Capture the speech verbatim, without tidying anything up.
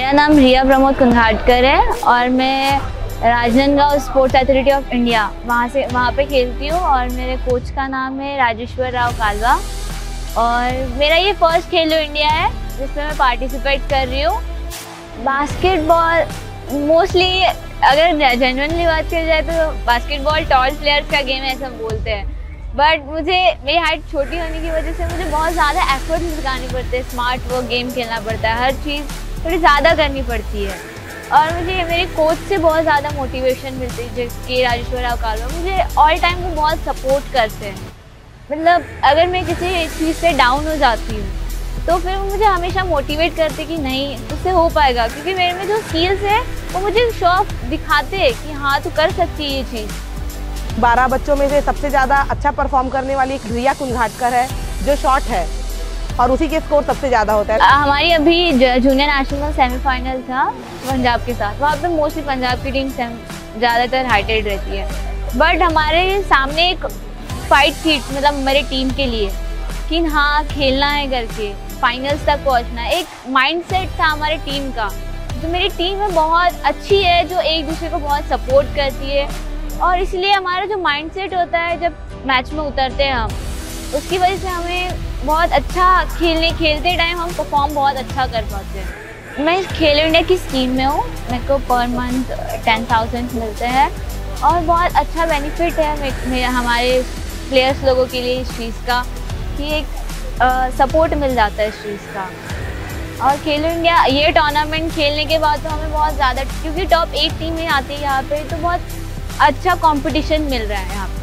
मेरा नाम रिया प्रमोद कुंघाटकर है और मैं Rajnandgaon sports authority of India वहाँ से वहाँ पे खेलती हूँ और मेरे कोच का नाम है राजेश्वर राव कालवा और मेरा ये फर्स्ट खेलो इंडिया है जिसमें मैं पार्टिसिपेट कर रही हूँ। बास्केटबॉल मोस्टली अगर जेन्युइनली बात की जाए तो बास्केटबॉल टॉल प्लेयर्स का गेम है ऐसा बोलते हैं, बट मुझे मेरी हाइट छोटी होने की वजह से मुझे बहुत ज़्यादा एफर्ट लगाने पड़ते हैं, स्मार्ट वर्क गेम खेलना पड़ता है, हर चीज़ थोड़ी ज़्यादा करनी पड़ती है और मुझे मेरे कोच से बहुत ज़्यादा मोटिवेशन मिलती है जिसके राजेश्वर राव कालवा मुझे ऑल टाइम वो बहुत सपोर्ट करते हैं। मतलब अगर मैं किसी चीज़ से डाउन हो जाती हूँ तो फिर वो मुझे हमेशा मोटिवेट करते कि नहीं उससे हो पाएगा, क्योंकि मेरे में जो स्किल्स है वो मुझे शौक दिखाते हैं कि हाँ तू कर सकती है ये चीज़। बारह बच्चों में से सबसे ज़्यादा अच्छा परफॉर्म करने वाली एक रिया कुंघाटकर है जो शॉट है और उसी के स्कोर सबसे ज़्यादा होता है। हमारी अभी जूनियर नेशनल सेमीफाइनल था पंजाब के साथ, वहाँ पे मोस्टली पंजाब की टीम ज़्यादातर हाइटेड रहती है, बट हमारे सामने एक फाइट थी मतलब मेरी टीम के लिए कि हाँ खेलना है करके फाइनल्स तक पहुँचना है। एक माइंडसेट था हमारी टीम का, जो मेरी टीम है बहुत अच्छी है, जो एक दूसरे को बहुत सपोर्ट करती है और इसलिए हमारा जो माइंडसेट होता है जब मैच में उतरते हैं हम, उसकी वजह से हमें बहुत अच्छा खेलने खेलते टाइम हम परफॉर्म बहुत अच्छा कर पाते हैं। मैं खेलो इंडिया की स्कीम में हूँ, मेरे को पर मंथ टेन थाउजेंड मिलते हैं और बहुत अच्छा बेनिफिट है मेरे हमारे प्लेयर्स लोगों के लिए इस चीज़ का कि एक सपोर्ट मिल जाता है इस चीज़ का। और खेलो इंडिया ये टूर्नामेंट खेलने के बाद तो हमें बहुत ज़्यादा, क्योंकि टॉप एट टीमें आती है यहाँ पे, तो बहुत अच्छा कंपटीशन मिल रहा है यहाँ पे।